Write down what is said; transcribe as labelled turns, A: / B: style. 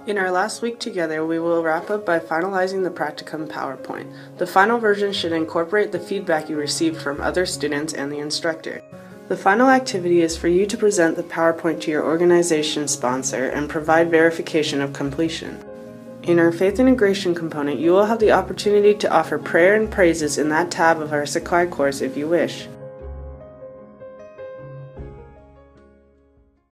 A: In our last week together, we will wrap up by finalizing the practicum PowerPoint. The final version should incorporate the feedback you received from other students and the instructor. The final activity is for you to present the PowerPoint to your organization sponsor and provide verification of completion. In our Faith Integration component, you will have the opportunity to offer prayer and praises in that tab of our Sakai course if you wish.